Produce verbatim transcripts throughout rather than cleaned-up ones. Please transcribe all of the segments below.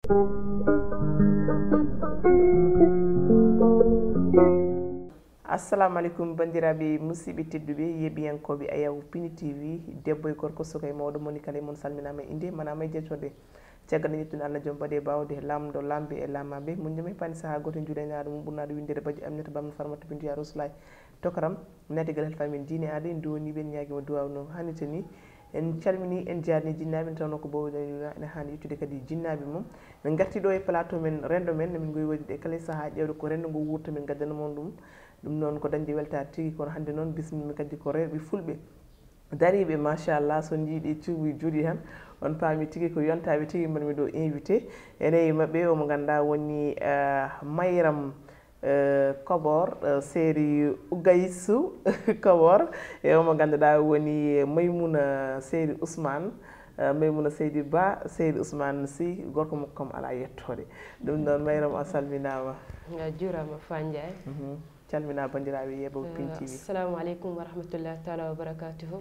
assalamu alaikum bandiraɓe musidɓe tedduɓe yeɓiyankoɓe Ayaw Pini T V debbo e gorko suka e mawɗo moni kala mon salminama inde manama e jettode caggal nde ƴettude Allah joom baɗe bawde lamdo lamɓe e lamaɓe mon jami pani saaha goto juuɗenaɗo mum ɓurnaɗo windede Badji Aminata Bamna Farmata Bintou Ya Rasulullah tokaram nati gal helfamin diine aade en duwoni ɓen ñaguima duwaw no hannirta ni en calmini en jarni jinnaɓe tawno ko bowɗe ene hani yettude kadi jinnaɓe mum min garti ɗo e plateau men rendo men min goyi waɗi ɗe kala saaha ƴewde ko rendo ngo wurta min gaddana mon ɗum ɗum noon ko dañde weltare tigui kono hannde noon bismimi kadi ko rewɓe fulɓe dariɓe machallah so jiiɗi cuuɓi juuɗi tan on paami tigui ko yontaɓe tigui mbaɗmi ɗo invité eneyi mabɓe omo ganduɗa woni Mayram Kobor séri Ougayissou Kobor e omo ganduɗa woni Maymouna Seydi Ousmane Maymouna Seydi Ba Seydi Ousmane Sy gorko makko kam ala yettode ɗum noon Mayram a salminama a juurama Fa Ndiaye calmina bandiraɓe Yeeɓoy Pini T V. Assalamu aleykum wa rahmatullahi taala wa barakatuhu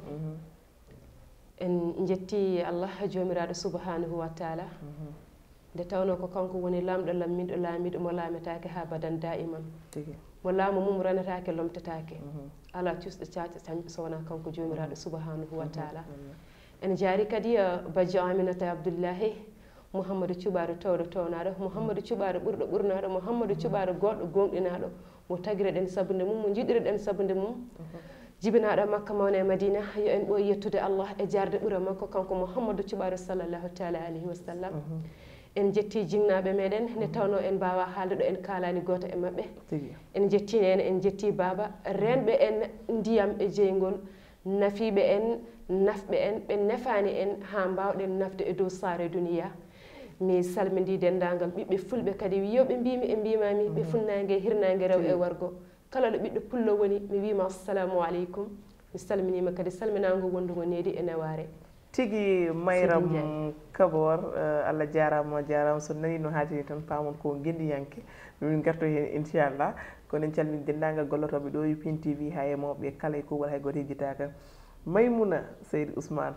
en jetti Allah jomiraɗo subhanahu wa taala nde tawno ko kanko woni lamɗo lamminɗo laamiɗo mo laametake ha badan daiman mo laamu mum renetake lomtetake ala cusɗo caca cañƴo so wona kanko jomiraɗo subhanahu wa taala en jaari kadi Badji Aminata Abdoullahi Mouhamadou Thioubaro towɗo townaɗo Mouhamadou Thioubaro ɓurɗo ɓurnaɗo Mouhamadou Thioubaro goɗɗo gonɗinaɗo mo tagireɗen sabude mum mo jiɗireɗen sabude mum jibinaɗo makka mawne e madina yo en ɓooy yettude Allah e jarde ɓuura makko kanko Mouhamadou Thioubaro sallllahu taala alayhi wa sallam en jetti jinnaɓe meɗen nde tawno en mbawa haalde ɗo en kalani goto e mabɓe en jettine en en jetti baba renɓe en ndiyam e jeygol nafiɓe en nafɓe en ɓe nefani en ha mbawɗen nafde e dow saare duniya mi salmidi dendagal ɓiɓɓe fulɓe kadi wiyoɓe mbimi e mbimami ɓe funnague e hirnague rew e wargo kala ɗo ɓiɗɗo pullo woni mi wima assalamu aleykum mi salminima kadi salminago wondugo needi e neware tigui Mayram Kobor Allah jarama jarama so nani no haatiri tan pamon ko guendiyanke min garto hen inchallah kono en calmini dendagal gollotoɓe ɗo e Pini T V ha e mawɓe kala e kuuɓal hay goto hejjitaka Maymouna Seydi Ousmane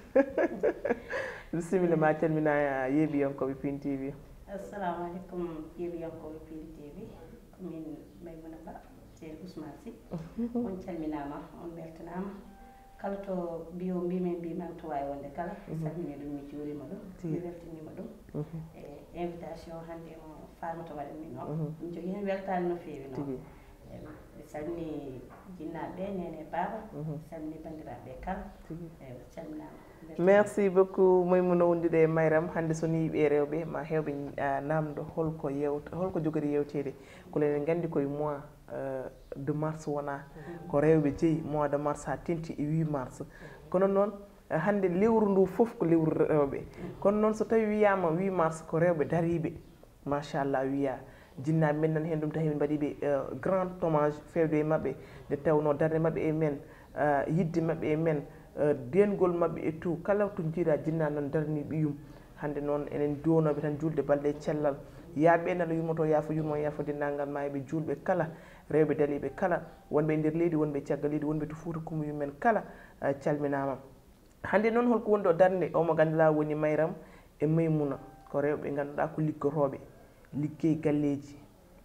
bisimilla ma calmina yeeɓiyankoɓe Pini T V. assalamu aleykum yeeɓiyankoɓe Pini T V min Maymouna Ba Seydi Ousmane Sy on calminama on beltanama kala to mbiyo mbimen mbiman to wawi wonde kala salmini ɗum mi juurima ɗum mi weltanima ɗum e invitation hannde o Farmata waɗan min o ɗum jogui hen weltani no fewi noon mi salmini jinnaɓe nene baba salmini bandiraɓe kala eyi calminama. Merci beaucoup Maymouna wondude e Mayram hannde so ni ɓe rewɓe ma hewɓe namdo holko yewta holko jogori yewtede ko lenen gandi koye mois de mars wona ko rewɓe jeeyi mois de mars ha tenti e huit mars kono noon hannde lewru ndu foof ko lewru rewɓe kono noon so tawi wiyama huit mars ko rewɓe dariɓe machallah wiya jinnaɓe men nan hen ɗum tawi min mbaɗiɓe grand hommage fewde e mabɓe nde tawno darde mabɓe e men yidde mabɓe e men dengol mabɓe e tout kala to jiiɗa jinnaɓe noon darani ɓiyum hannde noon enen duwonoɓe tan julde balɗe cellal yaaɓe nala yummoto yaafo yurmo yaafo dendagal ma eɓe julɓe kala rewɓe daliɓe kala wonɓe e nder leydi wonɓe caggal leydi wonɓe to Fouta Coumba men kala calminama hannde noon holko woni ɗo darde omo ganduɗa woni Mayram e Maymouna ko rewɓe ganduɗa ko liggoroɓe liggey galleji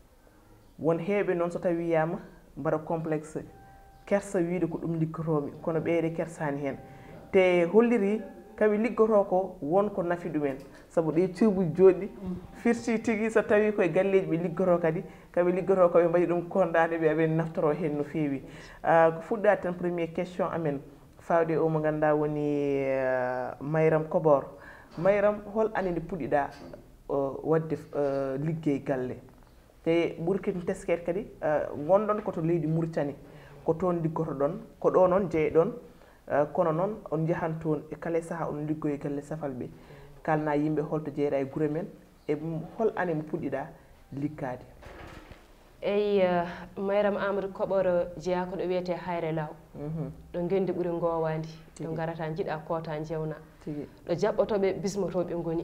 won heewɓe noon so tawi wiyama mbaɗa complexe kersa wiide ko ɗum liggoroɓe kono ɓeyde kersani hen te holliri kawi liggoto ko wonko nafi ɗumen saabu ɗe cuuɓi joɗɗi firti tigui so tawi koye galleji ɓe liggoto kadi kaɓe liggoto koɓe mbaɗi ɗum kondade ɓe aɓe naftoro hen no fewi ko fuɗɗade tan premier question amen fawde o mo ganduɗa woni Mayram Kobor Mayram hol annde nde puɗɗiɗa wadde liggey galle te ɓuuri kadi teskede kadi gonɗon koto leydi Mauritanie ko toon liggoto ɗon ko ɗo noon jeeyeɗon kono noon on jahan toon e kala saaha on liggoye galle safal ɓe kalna yimɓe holto jeeyɗa e guure men e hol année mo puɗɗiɗa liggade. eyi Mayram Amadou Kobor jeeya ko ɗo wiyete Hayre Law ɗo gendi ɓuuri gowandi ɗo garata jiiɗa koota jewna ɗo jaɓɓotoɓe bismotoɓe goni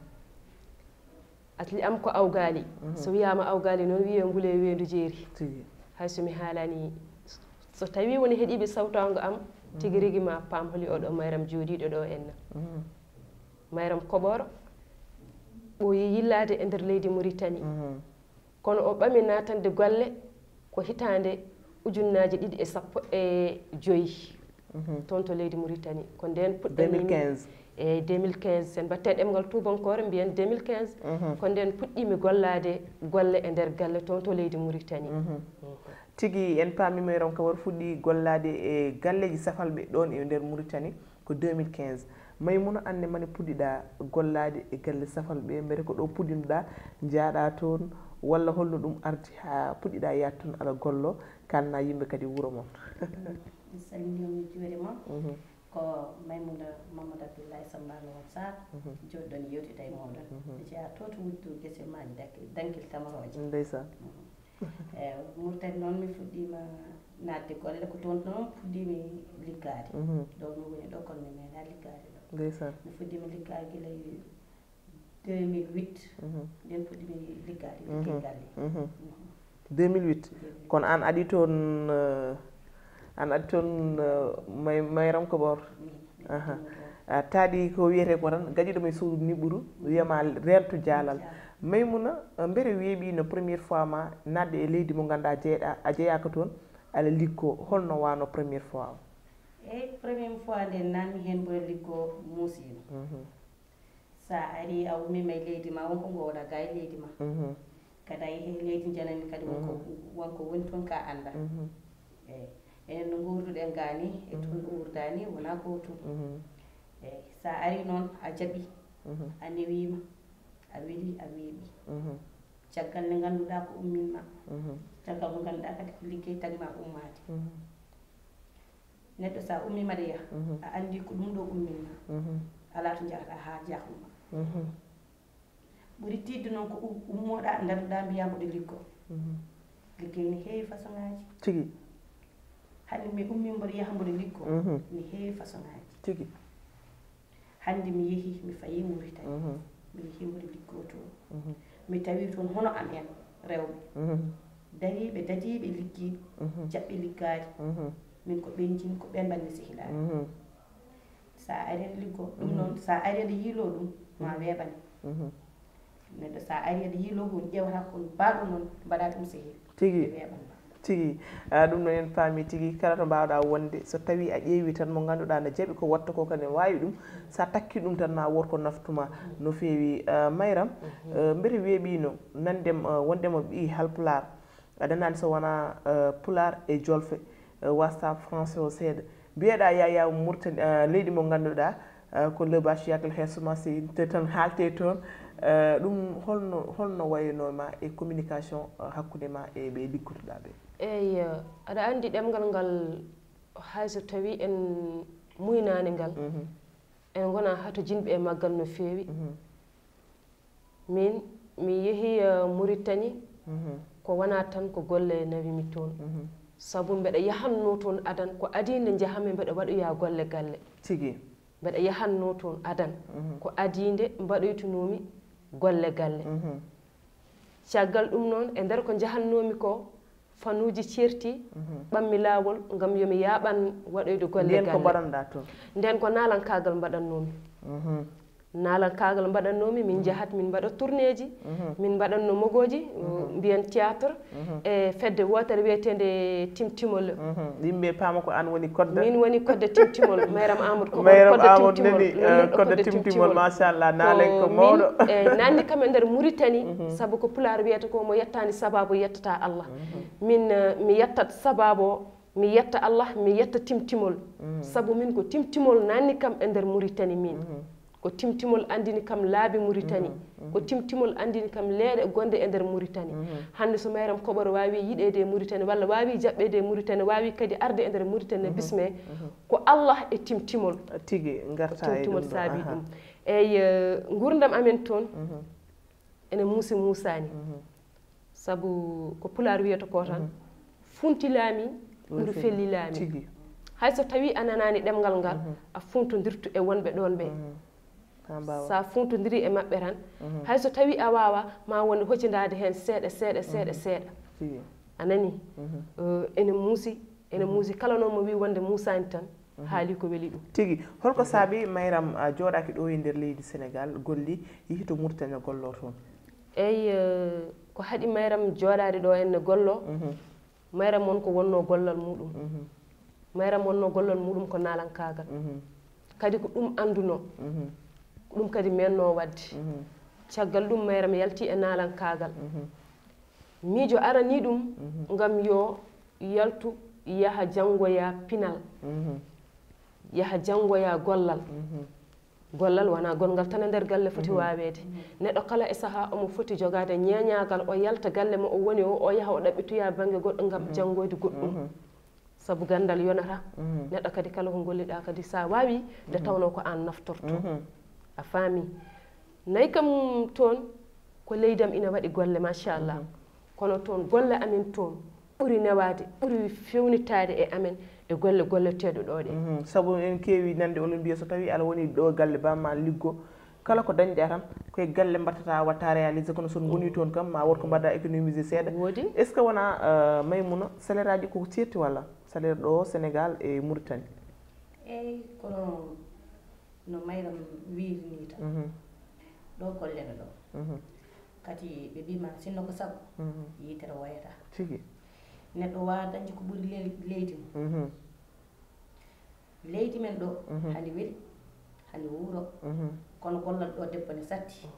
atli am ko awgali so wiyama awgali noon wiye ngule wendu jeeri hay somi haalani so tawi woni heeɗiɓe sawtago am tigi rigui ma paam holi oɗo Mayram jooɗiɗo ɗo enna Mayram Kobor ɓooyi yillade e nder leydi Mauritanie kono o ɓami natande golle ko hitande ujunnaje ɗiɗi e sappo e joyi toon to leydi Mauritanie ko nden puɗɗanimi e deux mille quinze sen mbatte ɗemgal tubankore mbiyen deux mille quinze ko nden puɗɗimi gollade golle e nder galle toon to leydi Mauritanie tigi en paamima ron ko war fuɗɗi gollade e galleji safalɓe ɗon e nder Mauritanie ko deux mille quinze Maimouna anne mane puɗɗiɗa gollade e galle safalɓe mbete ko ɗo puɗɗinoɗa jaaɗa toon walla holno ɗum ardi ha puɗɗiɗa yaade toon aɗa gollo kanna yimɓe kadi wuuro moon mi salmini on mi juurima ko Maimouna Mamadou Abdoulaye Sambano on Sarr joɗɗon yewtida e moɗon mi jeeya to to wuttu guese maji dankil tamoroje ndeysan eyi Mauritanie noon mi fuɗɗima nadde golle ko toon noon puɗɗimi liggade ɗo mi woni ɗo kono mi meeɗa liggade ɗo ndeysan mi fuɗɗima liggade gila deux mille huit nden puɗɗimi liggade ligguey galle deux mille huit kono an aɗi toon an aɗi toon may mayram ko ɓor taaɗi ko wiyete ko tan gaƴiɗo e suudu niɓɓuru wiyama rento jaalal Maimouna mbere weeɓino premiére fois ma nadde e leydi mo ganduɗa jeeɗa a jeeyaka toon aɗa liggo holno wano premiére fois o eyyi premiére fois nde nanmi hen ɓuura liggo muusino sa ari a ummima e leydi ma wonko gowɗa ga e leydi ma kadi a yeehi leydi janani kadi wonko wonko woni toon ka anda eyyi enen no gurduɗen ga ni e toon ɗo wurda ni wona gotum eyyi sa ari noon a jaaɓi a newima a weeli a weeɓi caggal nde ganduɗa ko umminma caggal ko ganduɗa kadi ko liggey tagma ummade neɗɗo sa ummima ɗe yaha a andi ko ɗum ɗo umminma ala to jahata ha jahuma ɓuuri tidde noon ko ummoɗa daroɗa mbiya mboɗo liggo liggey ne heewi façon ngaji tigi hande mi ummi mboɗo yaha mboɗo liggo ne heewi façon ngaji tigi hande mi yeehi mi fayi Mauritanie mi yeehi mboɗo liggo toon mi tawi toon hono am en rewɓe dariɓe dadiɓe liggiɓe jaɓɓe liggade min ko ɓen ko ɓen mbanmi sehilade sa ari aɗa liggo ɗum noon sa ari aɗa yiilo ɗum ma weeɓane neɗɗo sa ari aɗa yiilo hun ƴewata kon mbaɗo noon mbaɗa ɗum sehil tigi weeɓanma tigi ɗum noon en paami tigi kala to mbawɗa wonde so tawi a ƴeewi tan mo ganduɗa ne jaaɓi ko watta ko kadi ne wawi ɗum sa takki ɗum tan ma woto ko naftuma no feewi Mayram mbete weeɓino nandem wondemo ɓi Halpular aɗa nani so wona Pular e Jolfe wasta français o seeɗa mbiyeɗa Yaya Mauritanie leydi mo ganduɗa ko le bachiyakle heesoma si te tan haalte toon ɗum holno holno waynoma e communication hakkude ma e ɓe liggotoɗa ɓe eyyi aɗa andi ɗemgal ngal hayso tawi en muynani ngal en gona hato jinɓe e maggal no feewi min mi yeehi Mauritanie ko wona tan ko golle nawimi toon saabu mbeɗa yahanno toon adan ko adinde jahami mbeɗa waɗoya golle galle tigi mbeɗa yahanno toon adan ko adinde mbaɗoytunomi golle galle caggal ɗum noon e nder ko jahannomi ko fanuji certi ɓammi laawol ngam yomi yaaɓan waɗoyde golle galle nden ko mbaɗanɗa toon nden ko nalankagal mbaɗannomi nalankagal mbaɗannomi min jahat min mbaɗa tourné ji min mbaɗanno mogoji mbiyen théâtre e fedde wotere wiyetede Timtimol yimɓe paama ko an woni kodda min woni kodde Timtimol Mayram Amadou ko Mayram Amadou nani kodde Timtimol machallah nalen ko mawɗo e nanni kam e nder Mauritanie saabu ko Pular wiyata ko mo yettani sababu yettata Allah min mi yettat sababu o mi yetta Allah mi yetta Timtimol saabu min ko Timtimol nanni kam e nder Mauritanie min ko Timtimol andini kam laabi Mauritanie ko Timtimol andini kam leeɗe gonde e nder Mauritanie hande so Mayram Koɓoro wawi yiɗede e Mauritanie walla wawi jaɓɓede e Mauritanie wawi kadi arde e nder Mauritanie bisme ko Allah e Timtimol tigi garta e Timtimol saabi ɗum eyyi gurdam amen toon ene muusi musani saabu ko Pular wiyata ko tan funti laami ɓuri felli laami hayso tawi a nanani ɗemgal ngal a funtodirtu e wonɓe ɗon ɓe sa funtodiri e maɓɓe tan hayso tawi a wawa ma wonde hoccidade hen seeɗa seeɗa seeɗa seeɗa a nani ene muusi ene muusi kala noon mo wi wonde musani tan haali ko weli ɗum tigi holko saabi Mayram jooɗaki ɗo e nder leydi Sénégal golli yehi to Mauritanie gollo toon eyi ko haɗi Mayram jooɗade ɗo enne gollo Mayram won ko wonno gollal muɗum Mayram wonno gollal muɗum ko nalankagal kadi ko ɗum anduno ko ɗum kadi menno wadde caggal ɗum Mayram yalti e nalankagal miijo arani ɗum ngam yo yaltu yaha janngoya pinal yaha janngoya gollal gollal wona gongal tan e nder galle foti waweede neɗɗo kala e saaha omo foti jogade ñeñagal o yalta galle mo o woni o o yaha o ɗaɓɓitoya banggue goɗɗo ngam janngoyde goɗɗum saabu gandal yonata neɗɗo kadi kala ko golliɗa kadi sa wawi nde tawno ko an naftorto a faami nayi kam toon ko leydam ina waɗi golle machallah kono toon golle amin toon ɓuri newade ɓuri fewnitade e amen e golle golleteɗo ɗo ɗe saabu en keewi nande onon mbiya so tawi ala woni ɗo galle bamma liggo kala ko dañɗa tan koye galle mbattata watta réalisé kono son goni toon kam ma wot ko mbaɗa économisé seeɗa woodi est ce que wona Maymouna salaire aji koko certi walla salaire ɗo Sénégal e Mauritanie eyyi kono no Mayram wirini tan ɗo gollene ɗo kadi ɓe mbima sinno ko saabu yitere wayata tigi neɗɗo wawa dañde ko ɓuuri leydi mum leydi men ɗo hani weeli hani wuuro kono gollal ɗo debbo ne satti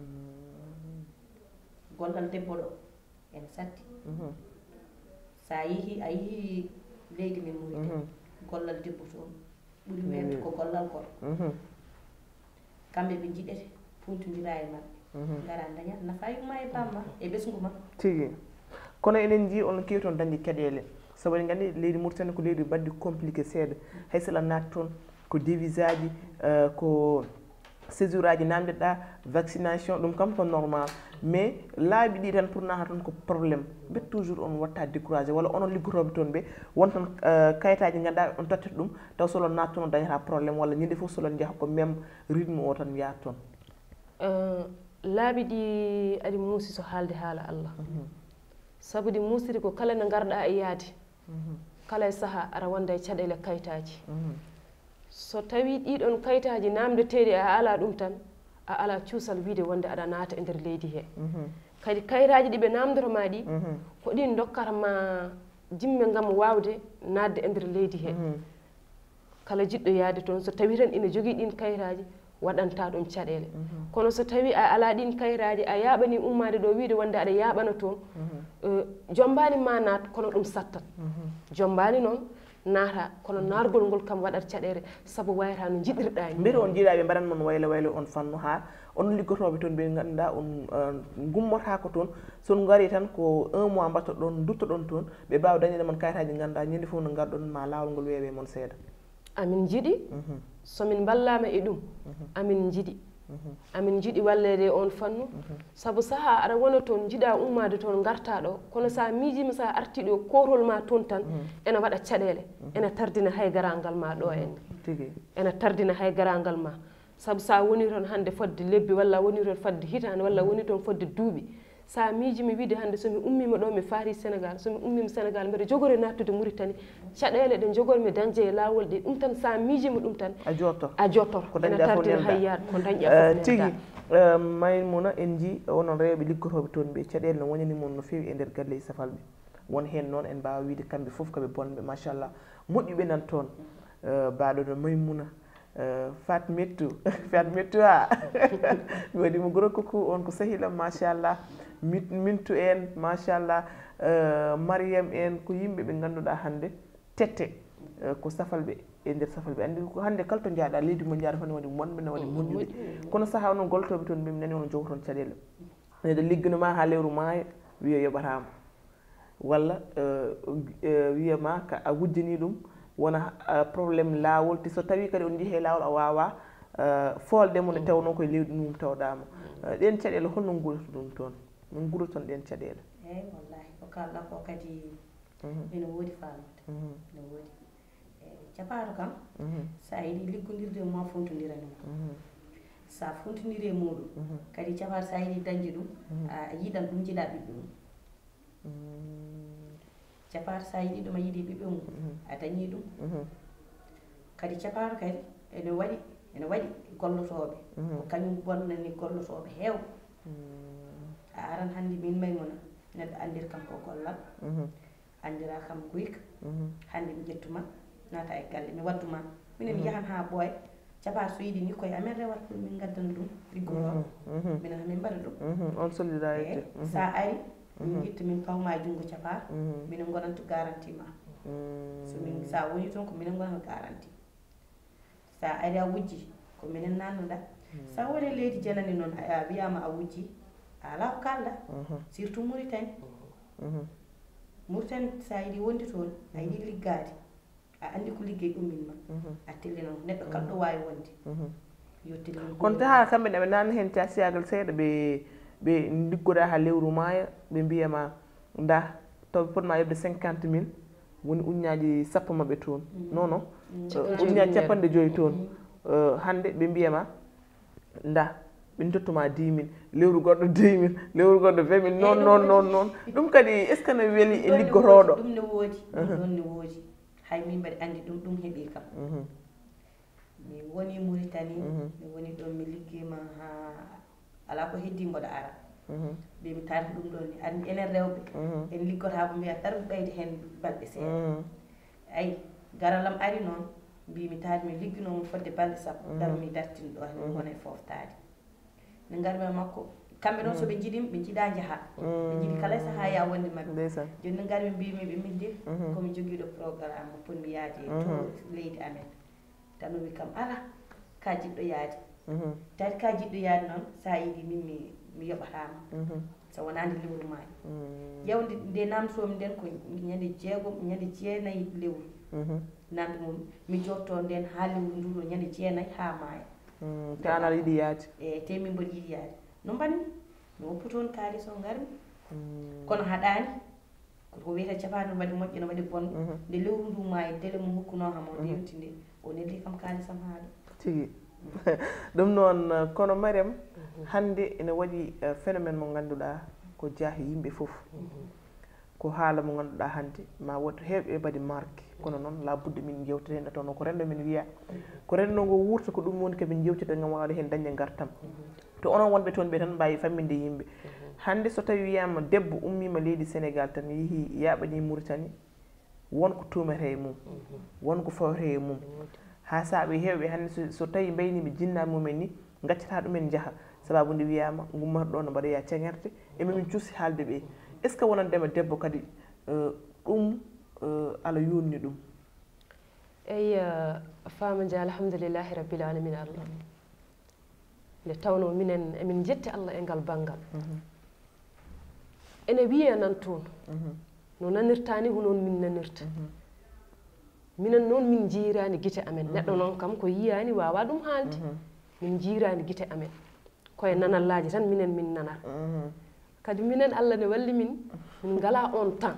gollal debbo ɗo ene satti sa yeehi a yeehi leydi men Mauritanie gollal debbo toon ɓuuri welde ko gollal goɗɗo kamɓe ɓe jiɗete puntodira e maɓɓe gara daña nafa yumma e bamma e ɓesgu ma tigi kono enen jii on kewi toon dañde caɗele sabu eɗen gandi leydi Mauritanie ko leydi baddi compliqué seeɗa hay sala naati toon ko devise aji ko séjour aji namdeɗa vaccination ɗum kam ko normal mais laabi ɗi tan pour nata toon ko probléme ɓe toujours on watta découragé walla onon liggotoɓe toon ɓe won toon kayitaji ganduɗa on tottata ɗum taw solon naata toon on dañata probléme walla ñande foof solon jaaha ko même rythme o tan yaata toon laabi ɗi aɗi muusi so haalde haala Allah sabu ɗi muusiri ko kala nde garɗa e yaade kala e saaha aɗa wonda e caɗele kayitaji so tawi ɗiɗon kayitaji namdeteɗi a ala ɗum tan a ala cuusal wiide wonde aɗa naata e nder leydi he kadi kayitaji ɗi ɓe namdotoma ɗi ko ɗin dokkata ma jimme gam wawde nadde e nder leydi he kala jiɗɗo yaade toon so tawi tan ina jogui ɗin kayitaji waɗanta ɗum caɗele kono so tawi a ala ɗin kayitaji a yaɓani ummade ɗo wiide wonde aɗa yaɓana toon jombani ma naat kono ɗum sattat jombani noon naata kono nargol ngol kam waɗat caɗele saabu wayata no jiɗirɗa ni mbiri on jiiɗa ɓe mbaɗan moon waylo waylo on fannu ha on liggotoɓe toon ɓe ganduɗa on gummotako toon son gari tan ko un mois mbatto ɗon duttoɗon toon ɓe mbawa dañede moon kayitaji ganduɗa ñande foof no garɗon ma lawol ngol weewe moon seeɗa amin jiiɗi somin ballama e ɗum amin jiiɗi amin jiiɗi wallede on fannu saabu saaha aɗa wona toon jiiɗa ummade toon garta ɗo kono sa miijima sa arti ɗo korol ma toon tan ene waɗa caɗele ene tardina hay garangal ma ɗo enne ene tardina hay garangal ma saabu sa woni toon hande fodde lebbi walla woni toon fodde hitande walla woni toon fodde duuɓi sa miijimi wiide hande somi ummima ɗo mi faari Sénégal somi ummima Sénégal mbiɗa jogori nattude Mauritanie caɗele ɗe jogormi dañde e lawol ɗi ɗum tan sa miijima ɗum tan a jotto a jottor ene tardina hay yaade ko dañƴa fof tigi Maymouna en jii onon rewɓe liggotoɓe toon ɓe caɗele no wonani moon no fewi e nder galle e safalɓe won hen noon en mbawa wiide kamɓe foof koɓe bonɓe machallah moƴƴuɓe nan toon baɗono Maymouna Fat Mettou Fat Mettou ha mi waɗimo gros coucou on ko sahilam machallah Mintou en machallah Mariam en ko yimɓe ɓe ganduɗa hande tette ko safalɓe e nder safalɓe andi ko hande kala to jaaɗa leydi mo jaaɗa fane waɗi monɓe ne waɗi monnuɓe kono saaha onon goltoɓe toon mbimi nani onon jogoton caɗele neɗɗo ligganoma ha lewru maayo wiya yoɓatama walla wiyama a wujjani ɗum wona probléme lawol te so tawi kadi on jeehe lawol a wawa foldemo nde tawno koye leydi mum tawɗama ɗen caɗele holno guurata ɗum toon min guuraton ɗen caɗele eyyi wallahi ko kalɗa ko kadi ene woodi famude ene woodi eyyi capato kam sa yiiɗi liggodirde ma fontodira nima sa fontodiri e muɗum kadi capato sa yiiɗi dañde ɗum a yiiɗan ɗum jiiɗa ɓiɓɓe mum capato sa yiiɗi ɗum a yiiɗi ɓiɓɓe mum a dañi ɗum kadi capaaro kadi ene waɗi ene waɗi gollotoɓe ko kañum bonnani gollotoɓe heewɓe a aran hannde min Maymuna neɗɗo andir kam ko gollal andira kam guyka hannde mi ƴettuma naata e galle mi wadduma minen mi yahan ha ɓooya capa so yiɗi ni koye amen rewata ɗum min gaddana ɗum liggotoɓe minen min mbaɗa ɗum on solidarité sa ari min ƴetta min pawma junngo capa minen gonanta garantie ma so min sa woni toon ko minen gonata garantie sa ari a wujji ko minen nannuɗa sa woni leydi janani noon a wiyama a wujji a ala ko kalda surtout Mauritanie Mauritanie sa yiɗi wondi toon a yiɗi liggade a andi ko liggey ɗummin ma a telli noon neɗɗo kalɗo wawi wonde yo telli kono taha kamɓe ne ɓe nanni hen casiyagal seeɗa ɓe ɓe liggoɗa ha lewru maaya ɓe mbiyama nda toɓe potma yebde cinquante mille woni uñaji sappo mabɓe toon non non uñaji capanɗe joyyi toon hande ɓe mbiyama nda ɓe dottuma dix mille lewru goɗɗo dix mille lewru goɗɗo vingt mille noon noon noon noon ɗum kadi est ce que ne weeli e liggotoɗo ɗum ne woodi ɗum ne woodi hay min mbaɗi andi ɗum ɗum heeɓi kam mi woni Mauritanie mi woni ɗon mi liggima ha ala ko heddi mboɗo ara ɓe mi tarti ɗum ɗon ni andi enen rewɓe en liggota ko mbiya tar ɓeyde hen balɗe seeɗa ayi garalam ari noon mbimi taade mi ligginomo fodde balɗe sappo dar mi dartini ɗo hen gona e foftade ne garmi e makko kamɓe noon soɓe jiiɗimi ɓe jiiɗa jaaha ɓe jiiɗi kala saha ya wonde mabɓe joni ne garmi mbimi ɓe min de komi joguiɗo programme mo ponmi yaade to leydi amen tan wi kam ala ka jiɗɗo yaade tati ka jiɗɗo yaade noon sa yiiɗi min mi mi yoɓatama so wonande lewru maayo ƴewde nde namtomi nden ko ñande jeegom ñande jeenayyi lewru namde mum mi jotto nden ha lewru nduɗo ñande jeenayyi ha maaya te an aɗa yiiɗi yaade e te min mboɗo yiiɗi yaade no mbanmi mi woppu toon kalis o garmi kono haɗani ko wiyete capano waɗi moƴƴo no waɗi bonɗo nde lewru ndu maayi délai mo hokkunokamo ndewti nde o nelli kam kalisam haaɗo tigi ɗum noon kono Mariame hande ene waɗi phénoméne mo ganduɗa ko jaahi yimɓe foof ko haala mo ganduɗa hande ma woto heewɓe mbaɗi marque kono noon la budde min jewtata hen toon ko rendo min wiya ko rendo ngo wurta ko ɗum woni komin jewtata gam wawde hen dañde gartam to onon wonɓe toon ɓe tan mbawi famminde yimɓe hande so tawi wiyama debbo ummima leydi Sénégal tan yeehi yaɓani Mauritanie wonko tumete e mum wonko fawete e mum ha saaɓe hewɓe hande so tawi mbaynimi jinnaɓe mumen ni gaccata ɗumen jaaha sababude wiyama gummata ɗo no mbaɗoya ceŋerte e mimin cuusi haalde ɓe est ce que wonandema debbo kadi ɗum ala yonni ɗum eyi fama dia alhamdoulillahi rabbil alamina allah nde tawno minen emin jetti allah e ngal banggal ene wiye nan toon no nanirta ni ko noon min nanirta minen noon min jiirani guite amen neɗɗo noon kam ko yiyani wawa ɗum haalde min jiirani guite amen koye nanallaji tan minen min nanat kadi minen allah ne walli min min ngala on temps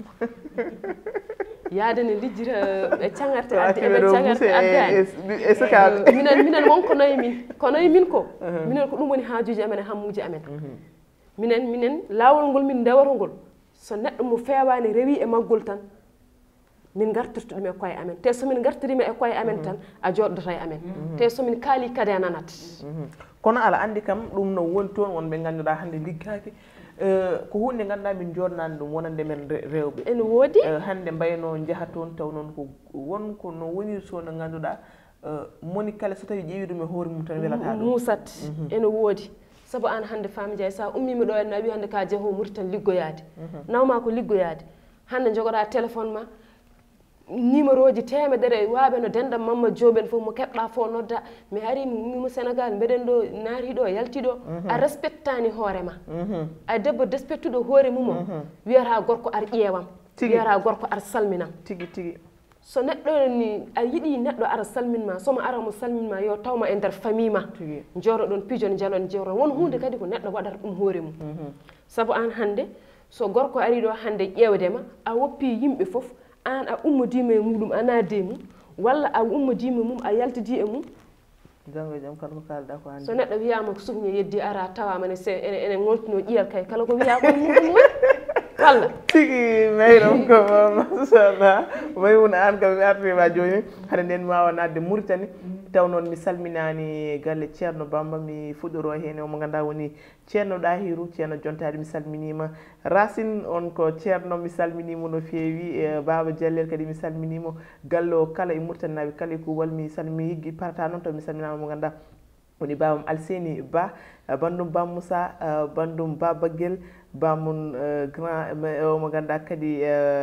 yaade ne lijjira e cagarte adde eɓe cagarte addani minen minen wonko nayi min ko nayi min ko minen ko ɗum woni haajuji amen e hammuji amen minen minen laawol ngol min ndewata ngol so neɗɗo mo fewani rewi e maggol tan min gartirta ɗum e koye amen te somin gartirima e koye amen tan a joɗɗota e amen te somin kaali kadi a nanat kono ala andi kam ɗum no woni toon wonɓe ganduɗa hande liggaki ko hunde ganduɗa min jodnani ɗum wonande men rewɓe ene woodi hande mbayno jaaha toon taw noon ko wonko no woni to no ganduɗa moni kala so tawi ƴeewi ɗum e hoore mum tan welata ɗum musat ene woodi saabu an hande Fama Dia sa ummima ɗo en a wi hande ka jeeho Mauritanie liggoyade nawma ko liggoyade hande jogoɗa téléphone ma numéro ji temedere waaɓe no denɗam Mamma Jooɓen fof mo keɓɗa fo nodda mi ari mi ummima Sénégal mbeɗen ɗo naati ɗo yalti ɗo a respectani hoorema a debbo respectuɗo hoore mum o wiyata gorko ar ƴeewam wiyata gorko ar salminam tigi tigi so neɗɗo ni a yiɗi neɗɗo ara salminma somo ara mo salminma yo tawma e nder famille ma joro ɗon pijon jalon jewron won hunde kadi ko neɗɗo waɗata ɗum hoore mum saabu an hande so gorko ari ɗo hande ƴeewdema a woppi yimɓe fof an a ummodima e muɗum a naade e mum walla a ummodima e mum a yaltidi e mum jango e jaam kala ko kalɗa ko hande so neɗɗo wiyama ko suhña yeddi ara tawama ene ene gontuno ƴiyal kay kala ko wiya ko muɗum woni kala tigi mayram ko machallah Maimouna an kam mi artima joni hade nden mi wawa nadde Mauritanie taw noon mi salminani galle ceerno Bamba mi fuɗɗoro hen omo ganduɗa woni ceerno Ɗahiru ceerno Jontade mi salminima Racine on ko ceerno mi salminimo no feewi e Baba Diallel kadi mi salminimo galle o kala e Mauritanie naɓe kala e kuuɓal mi salmi yigui parata noon taw mi salminama mo ganduɗa woni babam Alseni Ba bandum Ba Moussa bandum Ba Baguel bamum grand omo ganduɗa kadi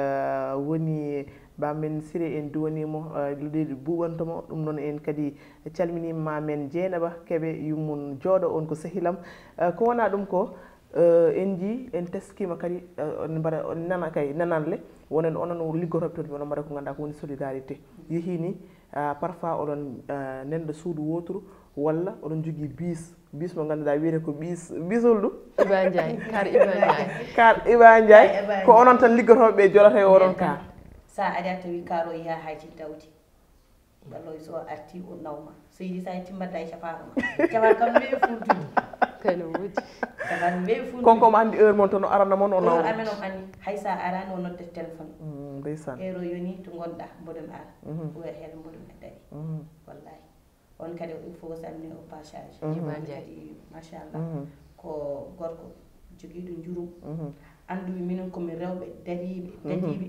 woni bamen Siré en duwanimo leydi buɓantomo ɗum noon en kadi calminima mamen Dieynaba Keɓe yummum jooɗo on ko sahilam ko wona ɗum ko en ji en teskima kadi on mbaɗa on nana kay nananle wonen onon liggotoɓe toon onon mbaɗa ko ganduɗa ko woni solidarité yehini parfois oɗon nenɗo suudu woturu walla oɗon jogui bis bis mo ganduɗa wiyete ko bis bisol ɗum Iba Ndiaye kar Iba Ndiaye kar Iba Ndiaye ko onon tan liggotoɓe jolata e oɗon kar sa ari a tawi karo yaha hayci dawdi balloy so arti o nawma so yiɗi sa yetti mbadda e cafarma cafar kam wewi funtude kayno woodi cafar wewi funtude konko mo andi heure moon toon o arana moon o naw amen on anni hay sa arani o noddet téléphone ndeysan heure o yoni to gonɗa mboɗon ara oya heeɗa mboɗon e dari wallahi on kadi il faut ko salmini au passage Iba Ndiaye kadi machallah ko gorko joguiɗo jurum andumi minen komi rewɓe dariɓe dadiɓe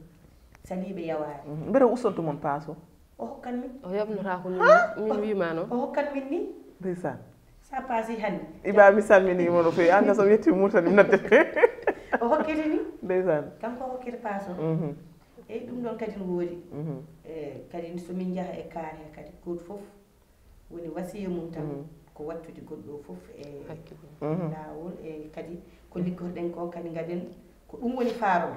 saliɓe yaware mbeɗa ustonto moon paaso o hokkan min o yoɓnata ko min min wima noon o hokkan min ni ndeysan sa paasi hande Iba mi salminima no fewi an ka somi yetti Mauritanie mi noddete o hokkete ni ndeysan kanko hokkete paas o eyyi ɗum ɗon kadi no woodi e kadi somin jaaha e kaar he kadi goto foof woni wasiya mum tan ko wattude goɗɗo foof e lawol e kadi ko liggotoɗen ko kadi gaɗen ko ɗum woni faarom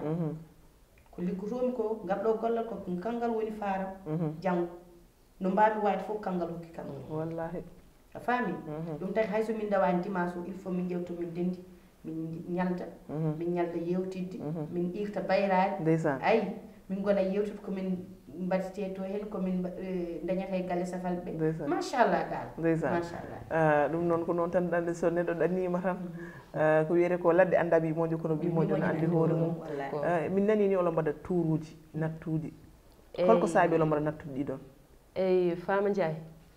ko liggotomi ko ngalɗo gollal ko kangal woni faaram janggo no mbami wade foof kangal hokki kam wallahi a faami ɗum tagi hayso min dawani dimanche o il faut min ƴewto min dendi min ñalda min ñalda yewtidde min irta bayrade ndeysan ayi min gona yewtude komin mbaɗete to hen komin dañata e galle safal ɓe machallah dal ndeysan machallah ɗum noon ko noon tan ɗande so neɗɗo ɗannima tan ko wiyete ko ladde anda ɓimojo kono ɓimojo ne andi hoore mum min nani ni oɗon mbaɗa touruji nattuji holko saabi oɗon mbaɗa nattude ɗiɗon eyyi Fama Ndiaye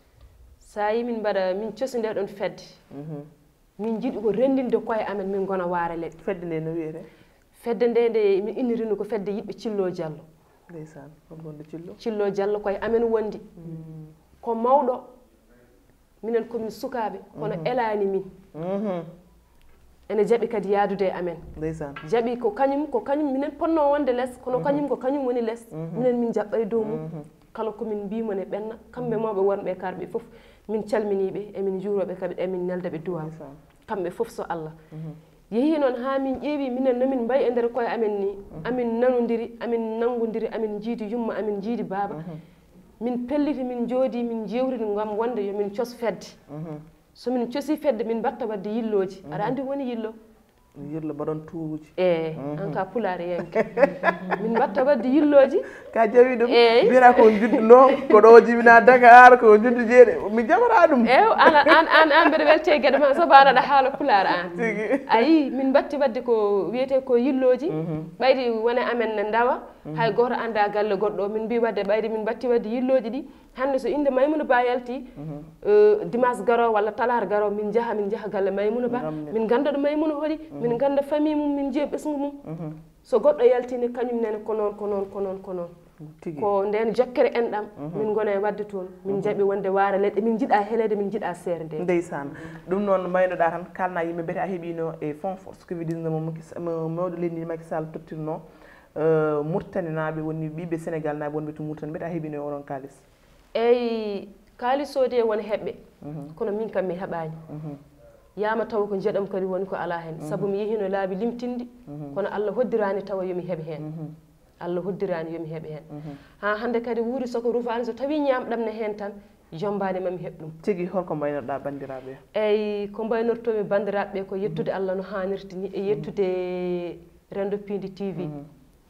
sa yi min mbaɗa min cosi nde ɗon fedde min jiiɗi ko rendinde koye amen min gona waare leɗɗe fedde nde no wiyete fedde nde nde min innirino ko fedde yiɓɓe Cillo Diallo ndeysan kon gonɗo Cillo Cillo Diallo koye amen wondi ko mawɗo minen komin sukaɓe kono elani min ene jaaɓi kadi yaadude e amen ndeysan jaaɓi ko kañum ko kañum minen ponno wonde less kono kañum ko kañum woni less minen min jaɓɓa e dow mum kala komin mbimo ne ɓenna kamɓe mawɓe wonɓe karɓe fof min calminiɓe emin juuroɓe kadi emin neldaɓe duwaw kamɓe fof so Allah yeehi noon ha min ƴeewi minen nomin mbayi e nder koye amen ni amin nanodiri amin nangodiri amin jiidi yumma amin jiidi baaba min pelliti min joodi min jewridi gam wonde yomin cos fedde somin cosi fedde min mbatta wadde yilloji aɗa andi woni yillo yillo mbaɗon tuuruji e en ka pulaare yenke min mbatta wadde yilloji ka jawi ɗum mbiyata ko juddu no ko ɗo jibina Dakar ko juddu jeeɗe mi jaɓata ɗum ew an an an an mbeɗa welte gueɗe ma sabu an aɗa haala pulaar an ayi min mbatti wadde ko wiyete ko yilloji ɓaydi wone amen ne dawa hay goto anda galle goɗɗo min mbi wadde ɓaydi min mbatti wadde yilloji ɗi hande so inde Maymouna Ba yalti dimanche garo walla talata garo min jaaha min jaaha galle Maymouna Ba min ganda ɗo Maymouna holi min ganda famille mum min jeeya ɓesgu mum so goɗɗo yaltini kañum nene ko noon ko noon ko noon ko noon ko nden jokkere enɗam min gona e wadde toon min jaaɓi wonde waara leɗɗe min jiiɗa helede min jiiɗa seere nde ndeysan ɗum noon maynoɗa tan kalna yimɓe mbiyete a heeɓino e fond force covid dix-neuf mo mawɗo leydi Macky Sall tottirno Mauritanie naaɓe woni ɓiɓe Sénégal naaɓe wonɓe to Mauritanie mbiyete a heeɓino e oɗon kalis eyyi kalis sodi e won heɓɓe kono min kam mi heɓani yama taw ko jeeɗam kadi woni ko ala hen saabu mi yehino laabi limtindi kono Allah hoddirani tawa yomi heeɓe hen Allah hoddirani yomi heeɓe hen ha hande kadi wuuri soko rufani so tawi ñamɗam ne hen tan jombani mami heɓ ɗum tigi holko mbaynoɗa bandiraɓe eyyi ko mbaynortomi bandiraɓe ko yettude Allah no hannirta ni e yettude Rendo Pindi T V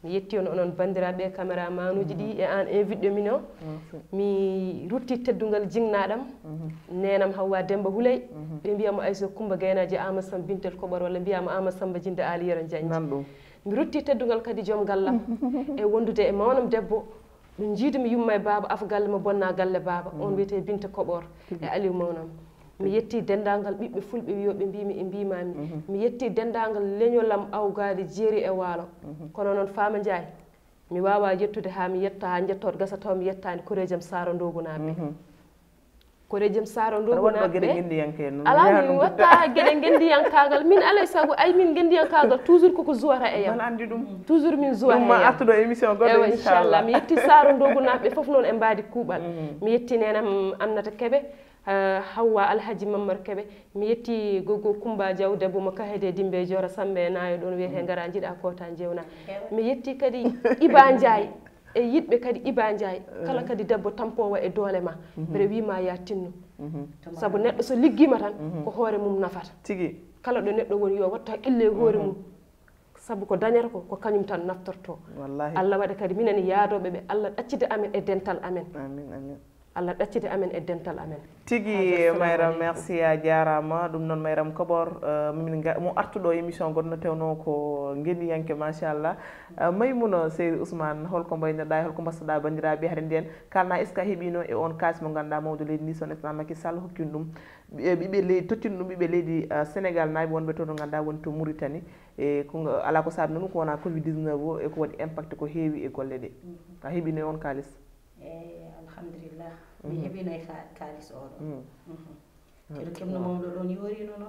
mi yetti on onon bandiraɓe caméraman uji ɗi e an invité min o mi rutti teddungal jingnaɗam nenam Hawwa Demba Huley ɓe mbiyamo Aïssa Coumba Gaynaji Amadou Samba Bintel Koɓor walla mbiyama Amadou Samba Jinde Ali Yero Diagne mi rutti teddungal kadi joom gallam e wondude e mawnam debbo ɗum jiidumi yumma e baaba af galle mo bonna galle baaba on wiyete Binta Koɓor e Aliou mawnam mi yetti dendagal ɓiɓɓe fulɓe wiyoɓe mbimi e mbimami mi yetti dendagal leñolam awgade jeeri e waalo kono noon Fama Ndiaye mi wawa yettude ha mi yetta ha jettoɗo gasa taw mi yettani korejam Saro Ndogunaɓe korejam Saro Ndogunaɓe ala mi watta gueɗe gendiyankagal min alay saago ay min gendiyankagal toujours koko zuwata e yam toujours min zuwata e yam ewa inchallah mi yetti Saro Ndogunaɓe foof noon e mbadi kuuɓal mi yetti nenam Aminata Keɓe Hawwa Alhaji Mammar Keɓe mi yetti Gogo Coumba Diaw debbo mo kahede dimbe jora sambe nayo ɗon wiyete ngara jiɗa kota jewna mi yetti kadi Iba Ndiaye e yiɗɓe kadi Iba Ndiaye kala kadi debbo tampowo e doole ma mbeɗa wima ya tinnu saabu neɗɗo so liggima tan ko hoore mum nafata tigi kala ɗo neɗɗo woni yo watta ille hoore mum saabu ko dañata ko ko kañum tan naftorto Allah waɗa kadi minen yaadoɓe ɓe Allah ɗaccide amen e dental amen amin amin Allah ɗaccide amen e dental amen tigi Mayram merci a jarama ɗum noon Mayram Koɓor min mo artuɗo émission gonno tewno ko gueniyanke machallah Maymouna Seydou Ousmane holko mbaynoɗa holko mbasaɗa bandiraɓe hade nden kalna est ce que a heeɓino e on kaas mo ganduɗa mawɗo leydi ndi son état Macky Sall hokkino ɗum ɓiɓe leydi tottino ɗum ɓiɓe leydi Sénégal naaɓe wonɓe to to ganduɗa woni to Mauritanie e ko ala ko saabi noon ko wona covid dix-neuf o e ko waɗi impact ko heewi e golle ɗe a heeɓino e on kalis alhamdulillah mi heɓino e kalis oɗo ceeɗo kemno mawɗo ɗon yorino noon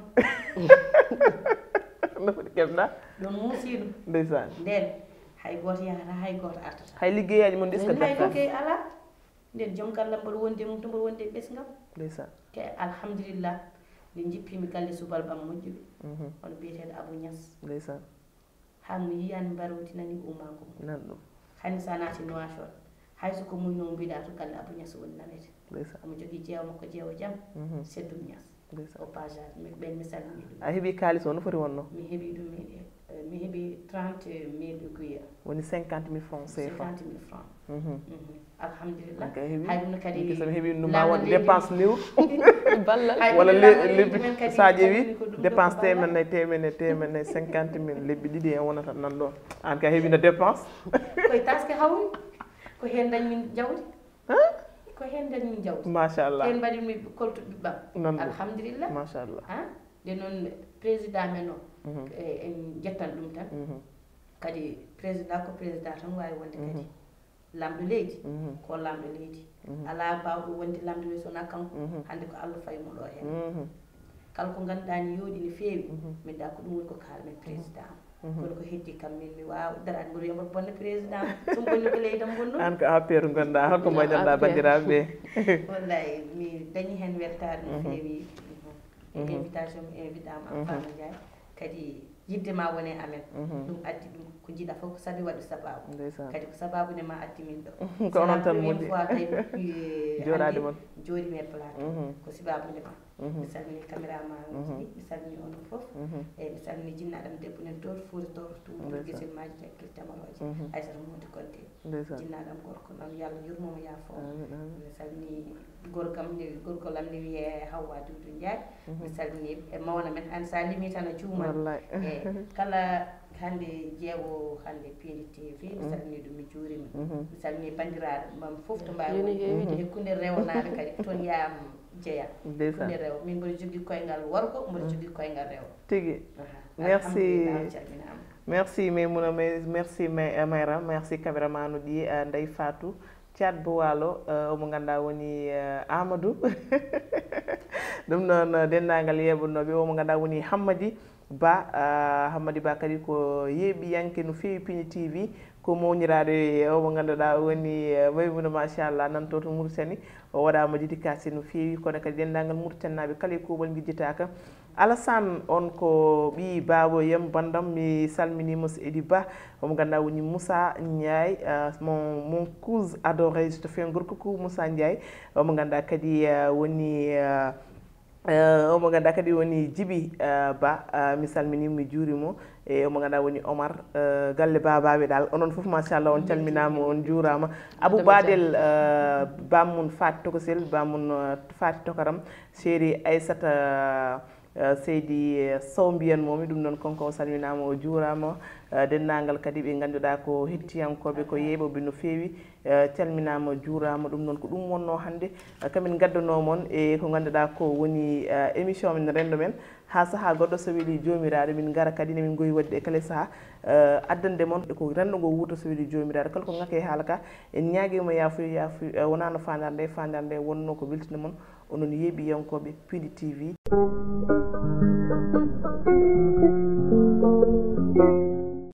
no foti kemɗa ɗon muusiɗo ndeysan nden hay goto yahata hay goto artata hay liggeyaji mon ɗiska hay koke ala nden joom gallam mboɗo wondi mum to mboɗo wondi e ɓesgam ndeysan te alhamdulillah min jippimi galle subalɓam moƴƴuɓe hono biyeteɗo Abou Niass ndeysan ha mo yiyani mbarotinani ummanko mum nan ɗum hani sa naati Nouakchott hayso ko muyno mbiɗa to galle Abou Niass woni nawete omo jogui jeewa makko jeewa jaam Seddou Niass au passage ɓen mi salmini ɗum a heeɓi kalis o no foti wonno mi heeɓi ɗum mi heeɓi trente mille guya woni cinquante mille francs C F A cinquante mille francs alhamdulillah hay ɗum kadi somi heeɓi ɗum ma won dépense lewru walla lebbi sa ƴeewi dépense temenne temenne temenne cinquante mille lebbi ɗiɗi en wonata nan ɗon an ka heeɓino dépense koye taske hawri ko hen dañmin jawdi ko hen dañmin jawdi machallah hen mbaɗimi koltuɗo ɓiɓɓam alhamdulillah machallah nde noon président men o en jettan ɗum tan kadi président ko président tan wawi wonde kadi lamɗo leydi ko lamɗo leydi ala bawɗo wonde lamɗo leydi sowona kanko hande ko Allah fayi mo ɗo hen kala ko ganduɗa ni yooɗi no feewi min da ko ɗum woni ko kalmen président kono ko heddi kam min mi wawa darade mboɗo yomoto bonne président so bonni ko leydam bonno an ko affaire gonɗa holko mbaynoɗa bandiraɓe ɓe wallahi mi dañi hen weltare no feewi e invitation mi invitama am Fama Ndiaye kadi yidde ma wone amen ɗum addi ɗum ko jiiɗa fof ko saabi waɗi sababu kadi ko sababude ma addi min ɗo ko onon tan moƴƴi fois kay joɗade moon jooɗimi e plateau ko sababude ma mi salmini caméraman uji ɗi mi salmini onon fof eyyi mi salmini jinnaɗam debbo nen toon fuuri to tumoɗo guesel maji tekkil tamaroje Aissata Mody Konté jinnaɗam gorko noon yo Allah yurmomo yaafo mi salmini gorgam gorkolam ne wiye Hawwa Doudou Ndiaye mi salmini e mawna men an sa limi tan a juuman e kala hande jeewo hande P D T V mi salmini ɗum mi juurima mi salmini bandiraɗo mam fof to mbawi wonde hakkude rewnaɓe kadi toon yam jeeya hakkude rew min mboɗo jogui koyngal worgo mboɗo jogui koyngal rew tigui merci merci Maymouna merci Mayram merci caméraman uɗi Ndeye Fatou Thiat Bo Walo omo ganduɗa woni Amadou ɗum noon dendagal yeɓonoɓe omo ganduɗa woni Hammadi Ba Hammadi Ba kadi ko yeeɓiyanke no fewi Pini T V ko mawniraɗo omo ganduɗa woni Maymouna machallah nanto to Mauritanie o waɗama dédicace no fewi kono kadi dendagal Mauritanaɓe kala e kuuɓal guijjitaka Alassane on ko ɓi baboyam bandam mi salminimo so Edi Ba omo ganduɗa woni Moussa Ndiaye mon mon cousin adoré to fen gorko ko Moussa Ndiaye omo ganduɗa kadi woni omo ganduɗa kadi woni Djiby Ba mi salminimo mi juurimo e omo ganduɗa woni Omar galle babaɓe dal onon foof machallah on calminama on juurama Abou Badel bammun Faty Tokosel bammun Faty Tokaram chéri Aissata Seydi Sow mbiyanmomi ɗum noon konko o salminama o juurama dennagal kadi ɓe ganduɗa ko hettiyankoɓe ko yeeɓoɓe no feewi calminama juurama ɗum noon ko ɗum wonno hannde kamin gaddanomon e ko ganduɗa ko woni émission men rendo men ha saaha goɗɗo so weeli jomiraɗo min gara kadi nemin goyi wadde e kala saaha addande moon eko rendo ngo wuuta so weeli jomiraɗo kala ko ngake haala ka en ñaaguima yaafuya yaafuya wonano fandar nde fandar nde wonno ko weltina moon onon yeeɓiyankoɓe Pidi T V.